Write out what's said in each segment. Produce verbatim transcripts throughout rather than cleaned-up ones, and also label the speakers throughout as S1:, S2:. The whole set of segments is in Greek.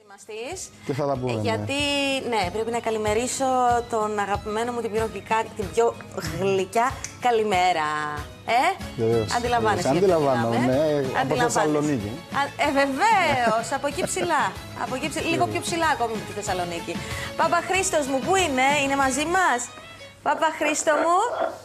S1: Και θα τα πούμε.
S2: Γιατί, ναι. ναι, πρέπει να καλημερίσω τον αγαπημένο μου, την πιο γλυκά, την πιο γλυκιά καλημέρα. Ε,
S1: Βεβαίως.
S2: αντιλαμβάνεσαι.
S1: Αντιλαμβάνομαι, ναι, από Θεσσαλονίκη.
S2: Ε, βεβαίως, από εκεί ψηλά. Από εκεί ψηλά. Λίγο πιο ψηλά ακόμη από τη Θεσσαλονίκη. Παπαχρήστος μου, πού είναι, είναι μαζί μας? Παπαχρήστο μου.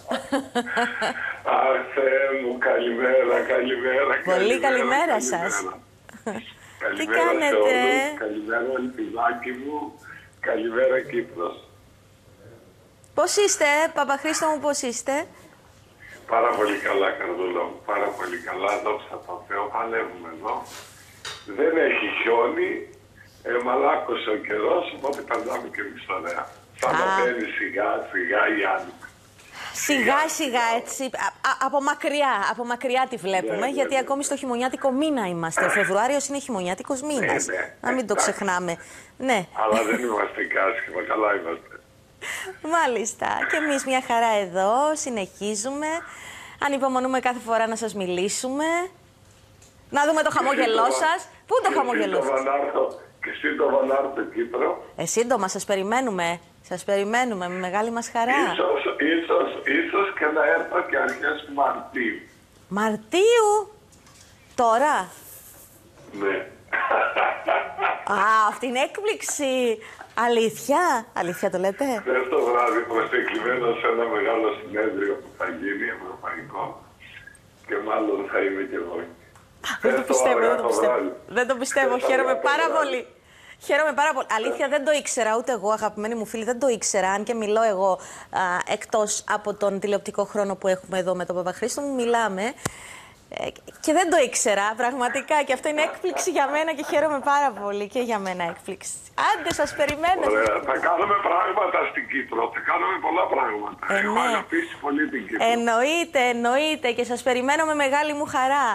S3: Αχ, Θεέ μου, καλημέρα, καλημέρα.
S2: Πολύ καλημέρα, καλημέρα σας. Τι κάνετε?
S3: Καλημέρα, Ελπιδάκι μου. Καλημέρα, Κύπρος.
S2: Πώς είστε, Παπαχρήστο μου, πώς είστε?
S3: Πάρα πολύ καλά, Καρδούλα μου. Πάρα πολύ καλά. Δόξα τω Θεώ, παλεύουμε εδώ. Δεν έχει χιόνι. Ε, μαλάκωσε ο καιρός, οπότε περνάμε και εμείς ωραία. Θα μαθαίνει σιγά σιγά η Άνοιξη.
S2: Σιγά σιγά έτσι, α, α, από μακριά, από μακριά τη βλέπουμε, ναι, γιατί ναι, ακόμη στο χειμωνιάτικο μήνα είμαστε. Ο Φεβρουάριος είναι χειμωνιάτικος μήνας, ναι, ναι, να μην το ξεχνάμε. Ναι.
S3: Αλλά δεν είμαστε κάσχημα, καλά είμαστε.
S2: Μάλιστα, και εμείς μια χαρά εδώ, συνεχίζουμε. Ανυπομονούμε κάθε φορά να σας μιλήσουμε. Να δούμε το χαμόγελό σας. Πού το χαμόγελό σας?
S3: Και σύντομα να έρθω Κύπρο.
S2: Ε, σύντομα, σας περιμένουμε. Σας περιμένουμε με μεγάλη μας χαρά.
S3: Ίσως, ίσως, ίσως και να έρθω και αρχές Μαρτίου.
S2: Μαρτίου? Τώρα?
S3: Ναι.
S2: Α, αυτή είναι έκπληξη. Αλήθεια, αλήθεια το λέτε?
S3: Χθες το βράδυ προσκεκλημένο σε ένα μεγάλο συνέδριο που θα γίνει ευρωπαϊκό. Και μάλλον θα είμαι και εγώ.
S2: Δεν το πιστεύω, δεν το πιστεύω. Δεν το πιστεύω, χαίρομαι πάρα πολύ. Χαίρομαι πάρα πολύ. Αλήθεια, δεν το ήξερα ούτε εγώ, αγαπημένοι μου φίλοι, δεν το ήξερα. Αν και μιλώ εγώ α, εκτός από τον τηλεοπτικό χρόνο που έχουμε εδώ με τον Παπαχρήστο μου, μιλάμε. Ε, και δεν το ήξερα, πραγματικά. Και αυτό είναι έκπληξη για μένα και χαίρομαι πάρα πολύ. Και για μένα έκπληξη. Άντε, σας περιμένω.
S3: Ωραία, θα κάνουμε πράγματα στην Κύπρο. Θα κάνουμε πολλά πράγματα.
S2: Ε,
S3: Έχω
S2: ναι.
S3: αγαπήσει πολύ την Κύπρο.
S2: Εννοείται, εννοείται. Και σας περιμένω με μεγάλη μου χαρά.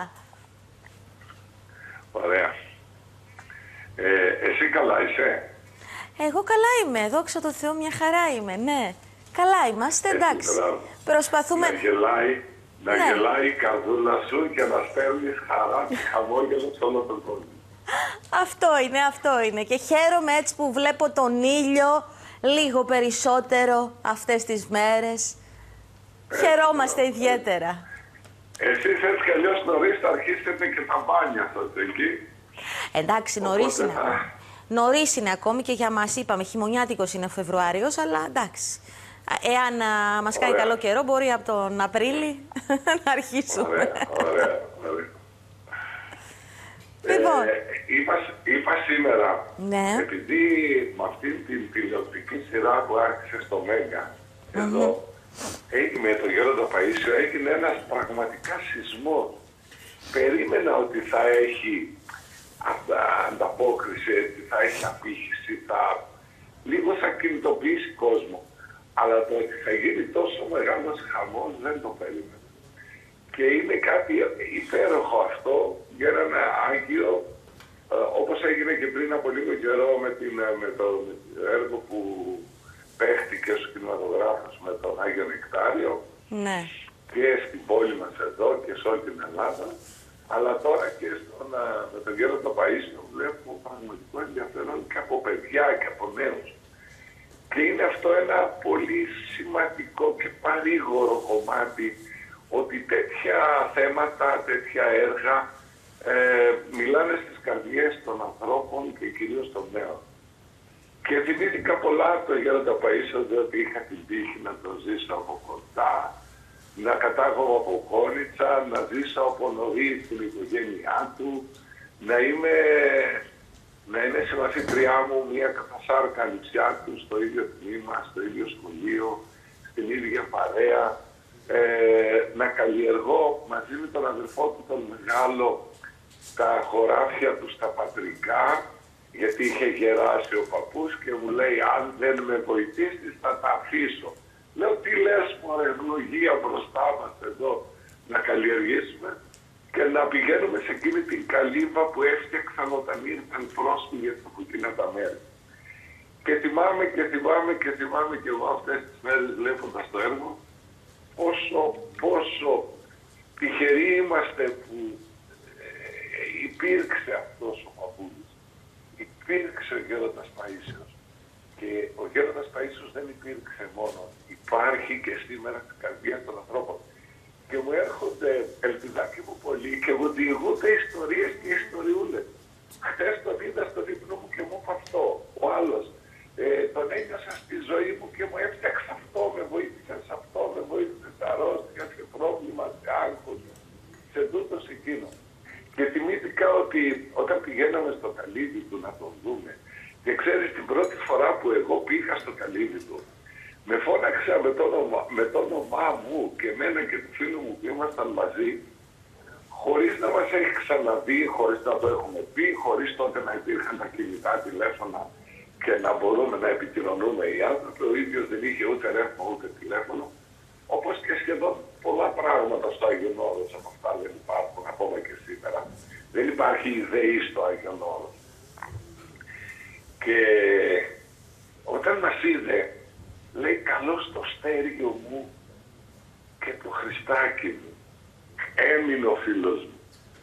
S3: Ωραία. Ε, εσύ καλά είσαι?
S2: Εγώ καλά είμαι, δόξα τω Θεώ, μια χαρά είμαι, ναι. Καλά είμαστε, εντάξει.
S3: Ε,
S2: Προσπαθούμε...
S3: Να γελάει, να
S2: ναι.
S3: γελάει η καρδούλα σου και να στέλνεις χαρά και χαμόγελο σε όλο τον κόσμο.
S2: Αυτό είναι, αυτό είναι. Και χαίρομαι έτσι που βλέπω τον ήλιο λίγο περισσότερο αυτές τις μέρες. Ε, Χαιρόμαστε ε, ιδιαίτερα.
S3: Εσείς έτσι κι αλλιώς νωρίς θα αρχίσετε και τα μπάνια σας εκεί.
S2: Εντάξει, νωρίς είναι, θα... νωρίς είναι ακόμη και για μας, είπαμε, χειμωνιάτικος είναι ο Φεβρουάριος, αλλά εντάξει. Εάν α, μας κάνει καλό καιρό, μπορεί από τον Απρίλη να αρχίσουμε.
S3: Ωραία, ωραία, ωραία.
S2: Λοιπόν.
S3: Ε, είπα, είπα σήμερα,
S2: ναι.
S3: επειδή με αυτή την τηλεοπτική σειρά που άρχισε στο Μέγκα, mm-hmm. εδώ, με τον Γέροντα Παΐσιο, έγινε ένας πραγματικά σεισμός. Περίμενα ότι θα έχει ανταπόκριση, ότι θα έχει απήχηση, θα... λίγο θα κινητοποιήσει κόσμο. Αλλά το ότι θα γίνει τόσο μεγάλος χαμός δεν το περίμενα. Και είναι κάτι υπέροχο αυτό για έναν Άγιο, όπως έγινε και πριν από λίγο καιρό με, την, με το έργο που παίχτηκε στους κινηματογράφους με τον Άγιο Νεκτάριο.
S2: Ναι.
S3: Και στην πόλη μας εδώ και σε όλη την Ελλάδα. Αλλά τώρα και στον, με τον Γέροντα Παΐσιο βλέπω πραγματικό ενδιαφέρον και από παιδιά και από νέους. Και είναι αυτό ένα πολύ σημαντικό και παρήγορο κομμάτι, ότι τέτοια θέματα, τέτοια έργα ε, μιλάνε στις καρδιές των ανθρώπων και κυρίως των νέων. Και θυμήθηκα πολλά από τον Γέροντα Παΐσιο, διότι είχα την τύχη να τον ζήσω από κοντά, να κατάγομαι από Κόνιτσα, να ζήσω από νωρίς την οικογένειά του, να είμαι, να είναι συμμαθήτριά μου μια κατασάρκα νησιά του στο ίδιο τμήμα, στο ίδιο σχολείο, στην ίδια παρέα, ε, να καλλιεργώ μαζί με τον αδερφό του τον μεγάλο τα χωράφια του στα πατρικά, γιατί είχε γεράσει ο παππούς και μου λέει αν δεν με βοηθήσεις θα τα αφήσω. Λέω τι λες μωρέ, ευλογία μπροστά μας εδώ να καλλιεργήσουμε και να πηγαίνουμε σε εκείνη την καλύβα που έφτιαξαν όταν ήρθαν πρόσφυγες από εκείνα τα μέρη. Και θυμάμαι και θυμάμαι και θυμάμαι και εγώ αυτές τις μέρες βλέποντας το έργο πόσο, πόσο τυχεροί είμαστε που ε, υπήρξε αυτός ο παππούλης. υπήρξε ο Γέροντας Παΐσιος. Και ο Γέροντας Παΐσιος δεν υπήρξε μόνο, υπάρχει και σήμερα στην καρδιά των ανθρώπων. Και μου έρχονται, ελπιδάκι μου πολύ, και μου διηγούνται ιστορίες και ιστοριούλες. Χτες τον είδα στον ύπνο μου και μου είπα αυτό. Ο άλλος, ε, τον ένιωσα στη ζωή μου και μου έφτιαξε αυτό, με βοήθησε σε αυτό, με βοήθησε σε αρρώστια, σε πρόβλημα, σε άγχος, σε τούτο, σε εκείνο. Και θυμήθηκα ότι όταν πηγαίναμε στο καλύβι του να τον δούμε, και ξέρεις, την πρώτη φορά που εγώ πήγα στο καλύβι του, με φώναξε με το, όνομα, με το όνομά μου και εμένα και του φίλου μου που ήμασταν μαζί, χωρίς να μας έχει ξαναδεί, χωρίς να το έχουμε πει, χωρίς τότε να υπήρχαν τα κινητά τηλέφωνα και να μπορούμε να επικοινωνούμε οι άνθρωποι. Ο ίδιος δεν είχε ούτε ρεύμα ούτε τηλέφωνο, όπως και σχεδόν πολλά πράγματα στο Άγιον Όρος από αυτά δεν υπάρχουν ακόμα και σήμερα. Δεν υπάρχει ιδεή στο Άγιον Όρος. Και όταν μας είδε, λέει, καλώς το στέριο μου και το Χριστάκι μου. Έμεινε ο φίλος μου.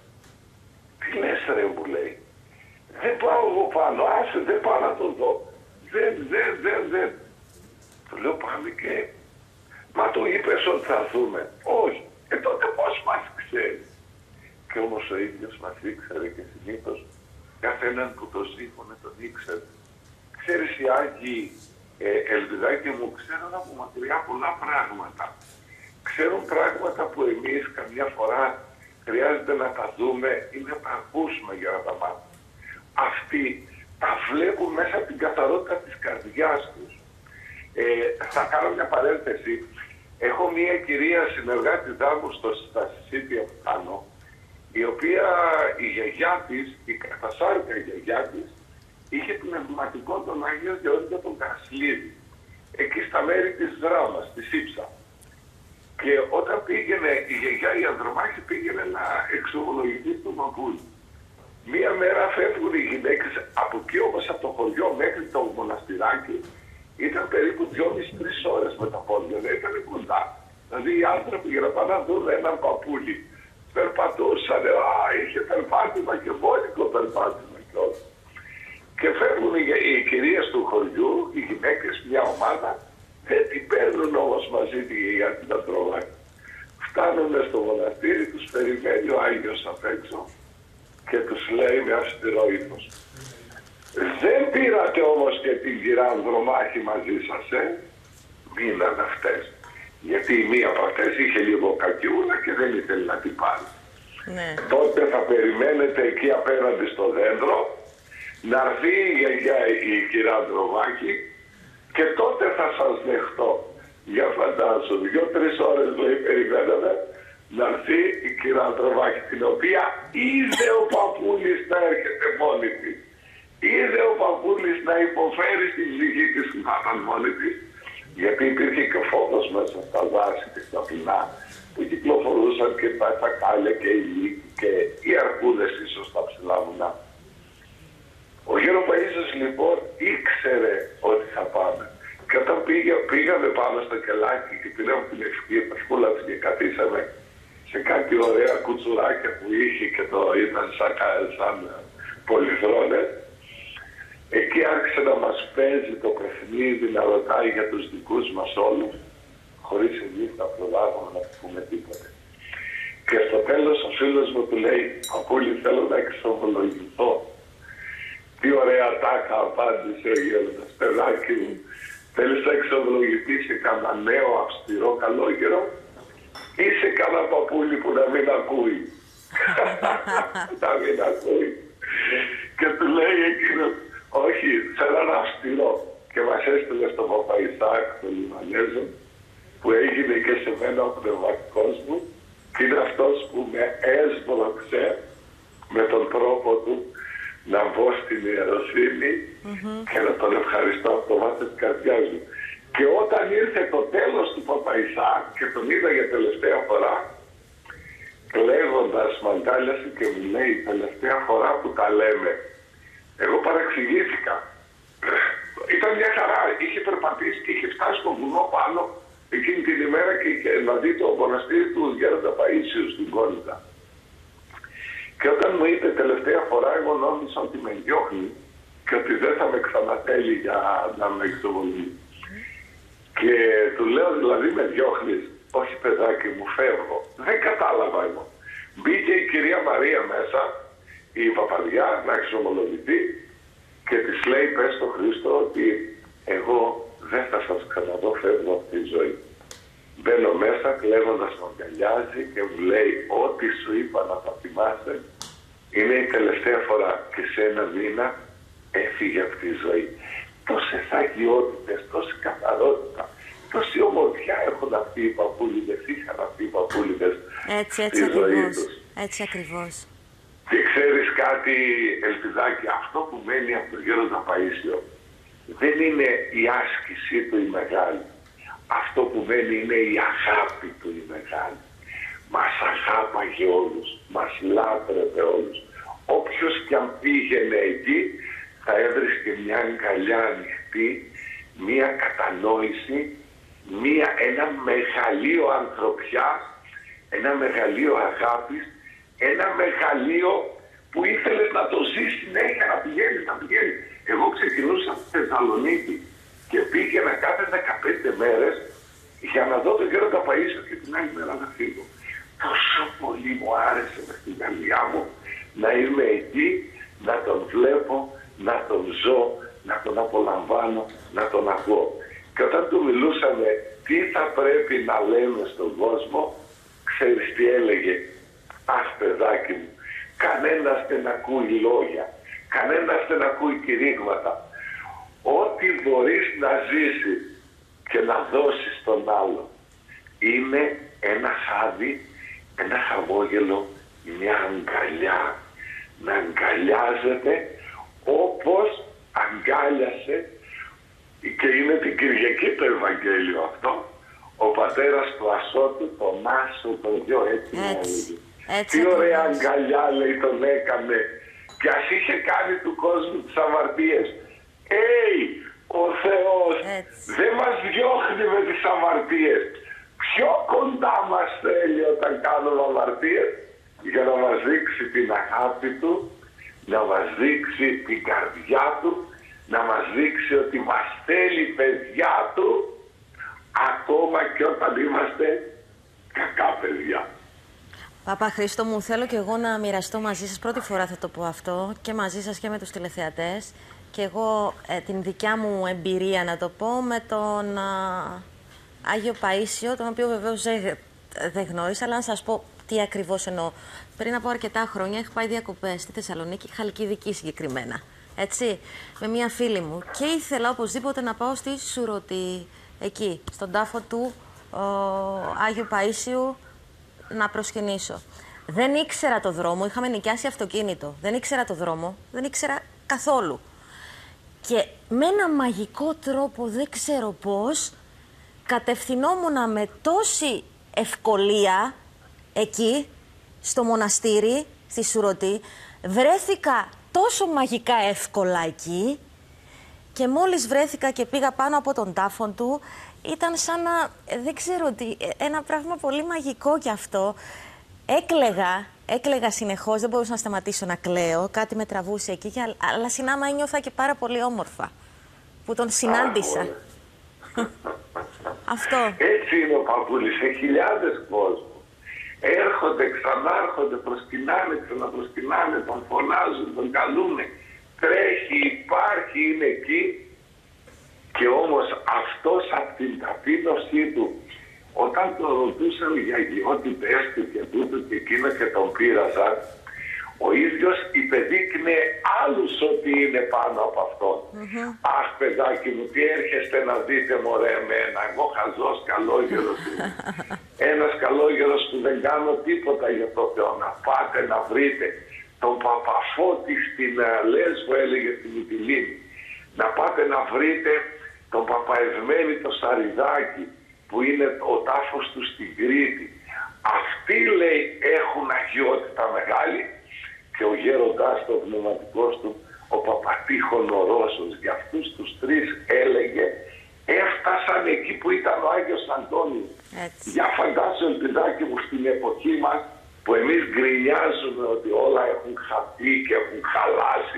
S3: Τι λες ρε, μου λέει. Δεν πάω εγώ πάνω, άσε, δεν πάω να τον δω. Δεν, δεν, δεν, δεν. Του λέω, πάμε και... Μα του είπες ότι θα δούμε. Όχι. Ε, τότε πώς μας ξέρει. Και όμως ο ίδιος μας ήξερε και συνήθως καθέναν που το σύμφωνε τον ήξερε. Ξέρεις, οι Άγιοι, ε, Ελπιδάκι μου, ξέρουν από μακριά πολλά πράγματα. Ξέρουν πράγματα που εμείς καμιά φορά χρειάζεται να τα δούμε ή να τα ακούσουμε για να τα μάθουμε. Αυτοί τα βλέπουν μέσα από την καθαρότητα της καρδιάς τους. Ε, θα κάνω μια παρένθεση. Έχω μια κυρία συνεργάτη μου στο Στασίσιτια που κάνω, η οποία η γιαγιά της, η κατασάρκα γιαγιά της, είχε πνευματικό τον Άγιο Γεώργιο τον Κασλίδη, εκεί στα μέρη της Δράμας, της Ήψα. Και όταν πήγαινε η γιαγιά η Ανδρομάχη, πήγαινε να εξομολογηθεί στο Μαπούλι. Μία μέρα φεύγουν οι γυναίκες από εκεί, όμως από το χωριό μέχρι το μοναστηράκι, ήταν περίπου δυόμισι τρεις ώρες με τα πόδια, δεν ήταν κοντά. Δηλαδή οι άνθρωποι για να πάνε να δουν έναν παππούλι περπατούσαν, α, είχε περπάτημα και βόλικο περπάτημα και όλα. Και φεύγουν οι, οι κυρίες του χωριού, οι γυναίκες, μια ομάδα, δεν την παίρνουν όμως μαζί τη γιαγιά την Ανδρομάχη. Φτάνουν στο μοναστήρι, τους περιμένει ο Άγιος απ' έξω και τους λέει με αυστηρό ύφος. Δεν πήρατε όμως και την κυρία Ανδρομάχη μαζί σας, ε? Μείναν αυτές. Γιατί η μία από αυτές είχε λίγο κακιούλα και δεν ήθελε να την πάρει. Ναι. Τότε θα περιμένετε εκεί απέναντι στο δέντρο να έρθει η γιαγιά η κυρία Ανδρομάχη και τότε θα σας δεχτώ. Για φαντάσου, δύο-τρεις ώρες λέει περιμέναμε να έρθει η κυρία Ανδρομάχη, την οποία είδε ο παππούλης να έρχεται μόνη της. Είδε ο παππούλης να υποφέρει στην ψυχή της να ήταν μόνη της, γιατί υπήρχε και φόβος μέσα στα δάση και στα πινά που κυκλοφορούσαν και τα τσακάλια και οι λύκοι και οι αρκούδες ίσως στα ψηλά βουνά. Ο Γέρο Παΐσιος λοιπόν ήξερε ότι θα πάμε. Και όταν πήγα, πήγαμε πάνω στο κελάκι και πήραμε την ευχούλα του και καθίσαμε σε κάτι ωραία κουτσουράκια που είχε και το ήταν σαν, σαν πολυθρόνες, εκεί άρχισε να μας παίζει το παιχνίδι, να ρωτάει για τους δικούς μας όλους, χωρίς εμείς να προλάβουμε να πούμε τίποτα. Και στο τέλος ο φίλος μου του λέει, παππούλη, θέλω να εξομολογηθώ. Τι ωραία τάκα απάντησε ο Γέροντας, παιδάκι μου. Θέλεις να εξομολογηθείς σε κανένα νέο αυστηρό καλόγερο ή σε κανένα παππούλη που να μην ακούει. Να μην ακούει. Και του λέει εκείνος, όχι, σε έναν αυστηρό. Και μας έστειλε στον Παπαϊσάκ, τον Λιμανέζο, που έγινε και σε μένα ο πνευματικός μου, και είναι αυτός που με έσβολαξε με τον τρόπο του να μπω στην ιεροσύνη mm-hmm. και να τον ευχαριστώ από το βάθος της καρδιάς μου. Και όταν ήρθε το τέλος του Παπαϊσάκ και τον είδα για τελευταία φορά, κλαίγοντας μ' αγκάλιασε και μου λέει, τελευταία φορά που τα λέμε. Εγώ παραξηγήθηκα. Ήταν μια χαρά. Είχε περπατήσει και είχε φτάσει στο βουνό πάνω εκείνη την ημέρα και, και να δει το μοναστήρι του Γέροντα Παΐσιου στην Κόλυτα. Και όταν μου είπε τελευταία φορά, εγώ νόμιζα ότι με διώχνει και ότι δεν θα με ξαναθέλει για να με εξομολογεί. Και του λέω, δηλαδή με διώχνεις? Όχι παιδάκι μου, φεύγω. Δεν κατάλαβα εγώ. Μπήκε η κυρία Μαρία μέσα, η παπαδιά, να εξομολογηθεί και της λέει, πες στο Χρήστο ότι εγώ δεν θα σας ξαναδώ, φεύγω από τη ζωή. Μπαίνω μέσα κλαίγοντας με αγκαλιάζει και μου λέει, ό,τι σου είπα να τα θυμάσαι, είναι η τελευταία φορά και σε ένα μήνα έφυγε από τη ζωή. Τόσες αγιότητες, τόση καθαρότητα, τόση ομορφιά έχουν αυτοί οι παππούλιδες, είχαν αυτοί οι παππούλιδες
S2: έτσι, έτσι
S3: στη ζωή
S2: ακριβώς.
S3: τους.
S2: Έτσι ακριβώς.
S3: Και ξέρεις κάτι, Ελπιδάκη, αυτό που μένει από τον Γέροντα Παΐσιο δεν είναι η άσκησή του η μεγάλη. Αυτό που μένει είναι η αγάπη του η μεγάλη. Μας αγάπαγε όλους, μας λάτρευε όλους. Όποιος κι αν πήγαινε εκεί θα έβρισκε μια αγκαλιά ανοιχτή, μια κατανόηση, μια, ένα μεγαλείο ανθρωπιάς, ένα μεγαλείο αγάπης, ένα μεγαλείο που ήθελες να το ζεις συνέχεια, να πηγαίνεις, να πηγαίνεις. Εγώ ξεκινούσα στη Θεσσαλονίκη και πήγαινα κάθε δεκαπέντε μέρες για να δω τον Γέροντα Παΐσιο και την άλλη μέρα να φύγω. Τόσο πολύ μου άρεσε με την καρδιά μου να είμαι εκεί, να τον βλέπω, να τον ζω, να τον απολαμβάνω, να τον ακούω. Και όταν του μιλούσαμε τι θα πρέπει να λέμε στον κόσμο, ξέρεις τι έλεγε? Αχ, παιδάκι μου, κανένας δεν ακούει λόγια, κανένας δεν ακούει κηρύγματα. Ό,τι μπορείς να ζήσεις και να δώσεις στον άλλο είναι ένα χάδι, ένα χαμόγελο, μια αγκαλιά. Να αγκαλιάζεται όπως αγκάλιασε, και είναι την Κυριακή το Ευαγγέλιο αυτό, ο πατέρας του Ασώτου, τον Άσο, τον γιο, έτσι.
S2: Έτσι, έτσι
S3: τι ωραία
S2: ακριβώς.
S3: αγκαλιά, λέει, τον έκανε. Και ας είχε κάνει του κόσμου τις αμαρτίες. Ει, ο Θεός
S2: Έτσι.
S3: δεν μας διώχνει με τις αμαρτίες. Πιο κοντά μας θέλει όταν κάνουμε αμαρτίες, για να μας δείξει την αγάπη του, να μας δείξει την καρδιά του, να μας δείξει ότι μας θέλει παιδιά του, ακόμα και όταν είμαστε κακά παιδιά.
S2: Παπά Χρήστο μου, θέλω και εγώ να μοιραστώ μαζί σας, πρώτη φορά θα το πω αυτό, και μαζί σας και με τους τηλεθεατές, και εγώ ε, την δικιά μου εμπειρία να το πω με τον α, Άγιο Παΐσιο, τον οποίο βεβαίως δεν δε γνώρισα, αλλά να σας πω τι ακριβώς εννοώ. Πριν από αρκετά χρόνια είχα πάει διακοπές στη Θεσσαλονίκη, Χαλκιδική συγκεκριμένα, έτσι, με μία φίλη μου, και ήθελα οπωσδήποτε να πάω στη Σουρωτή, εκεί, στον τάφο του ο, Άγιου Παΐσιου, να προσκυνήσω. Δεν ήξερα το δρόμο, είχαμε νοικιάσει αυτοκίνητο. Δεν ήξερα το δρόμο, δεν ήξερα καθόλου. Και με ένα μαγικό τρόπο, δεν ξέρω πώς, κατευθυνόμουν με τόση ευκολία εκεί, στο μοναστήρι, στη Σουρωτή. Βρέθηκα τόσο μαγικά εύκολα εκεί, και μόλις βρέθηκα και πήγα πάνω από τον τάφο του, ήταν σαν να, δεν ξέρω τι, ένα πράγμα πολύ μαγικό κι αυτό. Έκλαιγα, έκλαιγα συνεχώς, δεν μπορούσα να σταματήσω να κλαίω, κάτι με τραβούσε εκεί, αλλά συνάμα ένιωθα και πάρα πολύ όμορφα που τον συνάντησα. Αυτό.
S3: Έτσι είναι ο παππούλης, σε χιλιάδες κόσμου. Έρχονται, ξανάρχονται, προσκυνάνε, ξαναπροσκυνάνε, τον φωνάζουν, τον καλούνε. Τρέχει, υπάρχει, είναι εκεί. Και όμως αυτός από την ταπείνωσή του, όταν τον ρωτούσαν για ιδιότητες του και τούτο και εκείνο και τον πείραζαν, ο ίδιος υπεδείκνε άλλους ότι είναι πάνω από αυτόν. Mm-hmm. Αχ, παιδάκι μου, τι έρχεστε να δείτε, μωρέ, εμένα, εγώ χαζός καλόγερος είμαι. Ένας καλόγερος που δεν κάνω τίποτα για το Θεό. Να πάτε να βρείτε τον Παπαφώτη στην Λέσβο, έλεγε στην Μυτιλήνη. Να πάτε να βρείτε τον Παπαευμένη το Σαριδάκι, που είναι ο τάφος του στην Κρήτη. Αυτοί, λέει, έχουν αγιότητα μεγάλη, και ο γέροντάς του, ο πνευματικός του, ο Παπατήχων ο Ρώσος. Για αυτούς τους τρεις έλεγε, έφτασαν εκεί που ήταν ο Άγιος Αντώνιος. Έτσι. Για φαντάσου, Ελπιδάκι μου, στην εποχή μας, που εμείς γκρινιάζουμε ότι όλα έχουν χαθεί και έχουν χαλάσει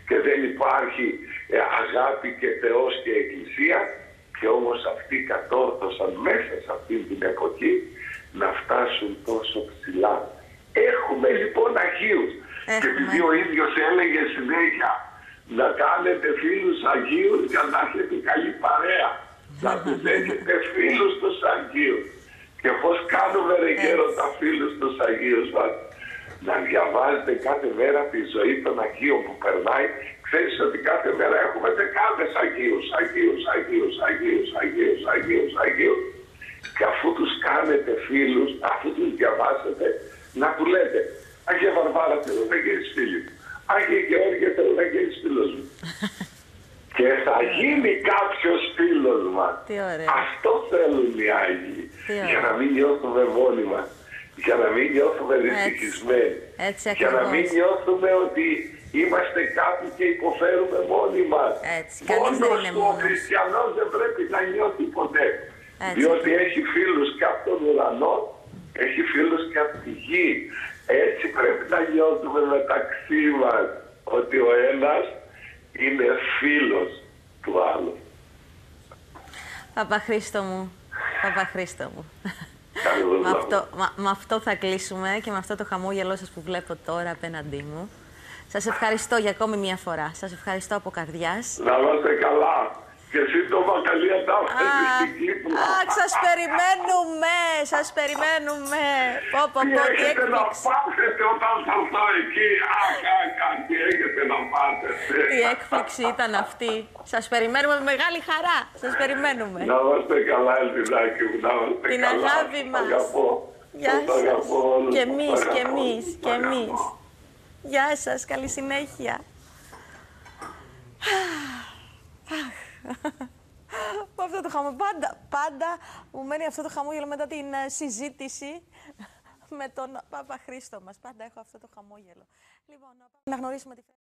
S3: και δεν υπάρχει ε, αγάπη και Θεός και Εκκλησία, και όμως αυτοί κατόρθωσαν μέσα σε αυτή την εποχή να φτάσουν τόσο ψηλά. Έχουμε λοιπόν Αγίους.
S2: Έχουμε.
S3: Και επειδή ο ίδιος έλεγε συνέχεια να κάνετε φίλους Αγίους για να έχετε καλή παρέα. Να τους έχετε φίλους τους Αγίους. Και πώς κάνουμε ρε γέροντα φίλους τους Αγίους μας? Να διαβάζετε κάθε μέρα τη ζωή των Αγίων που περνάει. Ξέρεις ότι κάθε μέρα έχουμε δεκάδες Αγίους, Αγίους, Αγίους, Αγίους, Αγίους, Αγίους, Αγίους. Και αφού τους κάνετε φίλους, αφού τους διαβάσετε, να του λέτε Αγία Βαρβάρα, θέλω να γίνεις φίλη μου. Αγία Γεώργια, θέλω να γίνεις φίλος μου. Και θα γίνει κάποιος φίλος μας. Αυτό θέλουν οι Άγιοι. Για να μην νιώθουμε μόνοι μας. Για να μην νιώθουμε δυστυχισμένοι. Για να μην νιώθουμε ότι είμαστε κάπου και υποφέρουμε μόνοι μας. Μόνος του ο χριστιανός δεν πρέπει να νιώθει ποτέ. Έτσι. Διότι έχει φίλους και από τον ουρανό, έχει φίλους και από τη γη. Έτσι πρέπει να νιώθουμε μεταξύ μας ότι ο ένας είναι φίλος του άλλου.
S2: Παπαχρήστο μου, Παπαχρήστο μου. με, αυτό, με, με αυτό θα κλείσουμε και με αυτό το χαμόγελό σας που βλέπω τώρα απέναντί μου. Σας ευχαριστώ για ακόμη μια φορά. Σας ευχαριστώ από καρδιάς.
S3: Να είστε καλά. Και σύντομα καλή αντάφαση στην Κύπρο.
S2: Αχ, σας περιμένουμε, σας περιμένουμε. Πω, πω,
S3: τι
S2: πω,
S3: έχετε να πάθετε όταν θα έρθω εκεί. Αχ, αχ, τι έχετε να πάθετε.
S2: Η έκπληξη ήταν αυτή. Σας περιμένουμε με μεγάλη χαρά. Σας περιμένουμε.
S3: Να είστε καλά, Ελπιδάκη μου, να είστε
S2: την
S3: καλά.
S2: Την αγάπη μας.
S3: Αγαπώ.
S2: Γεια σας. Και εμείς,
S3: και
S2: εμείς, και εμείς. Γεια σας, καλή συνέχεια. Με αυτό το χαμόγελο, πάντα, πάντα μου μένει αυτό το χαμόγελο μετά την uh, συζήτηση με τον Παπαχρήστο μας. Πάντα έχω αυτό το χαμόγελο. Λοιπόν, να γνωρίσουμε τη